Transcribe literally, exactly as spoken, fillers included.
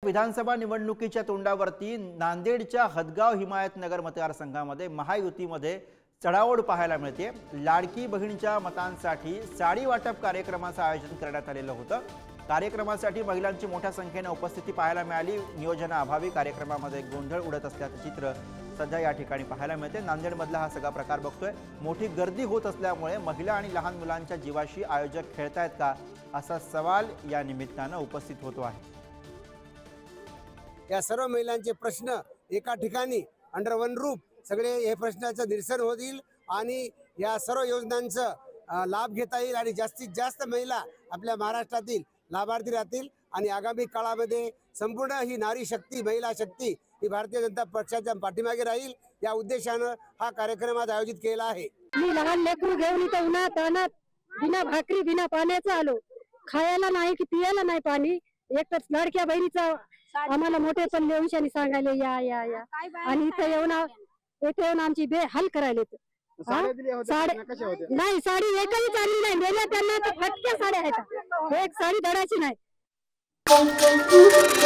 विधानसभा निवडणुकीच्या तोंडावरती नांदेडच्या हदगाव हिमायतनगर मतदारसंघामध्ये महायुतीमध्ये चढाओढ पाहायला मिळते। लाडकी बहिणीच्या मतांसाठी साडी वाटप कार्यक्रमाचं आयोजन करण्यात आलेलं होतं। कार्यक्रमासाठी महिलांची मोठ्या संख्येने उपस्थिती पाहायला मिळाली। नियोजनाअभावी कार्यक्रमामध्ये गोंधळ उडत असल्याचं चित्र सध्या या ठिकाणी पाहायला मिळते। नांदेडमधला हा सगळा प्रकार बघतोय। मोठी गर्दी होत असल्यामुळे महिला आणि लहान मुलांच्या जीवाशी आयोजक खेळतायत का असा सवाल या निमित्तानं उपस्थित होतो आहे। या सर्व महिलांचे प्रश्न एका ठिकाणी अंडर वन रूप सगळे हे प्रश्नाचं निरसन होईल आणि या सर्व योजनांचा लाभ घेता येईल आणि जास्तीत जास्त महिला आपल्या महाराष्ट्रातील लाभार्थी राहतील आणि आगामी काळामध्ये संपूर्ण ही नारी शक्ती महिला शक्ती ही भारतीय जनता पक्षाच्या पाठीमागे राहील या उद्देशानं हा कार्यक्रम आज आयोजित केला आहे। मी लहान लेकरू घेऊन इथं उन्हात अनात बिना भाकरी बिना पाण्याचं आलो। खायला नाही की पियाला नाही पाणी। एक तर लाडक्या बहिणीचा आम्हाला मोठे पण लेवशानी सांगायला या या या आणि इथं येऊन इथे येऊन आमची बेहाल करायला नाही। साडी एकही चालली नाही दिल्या त्यांना तर फटक्या साड्या आहेत। एक साडी धडाची नाही।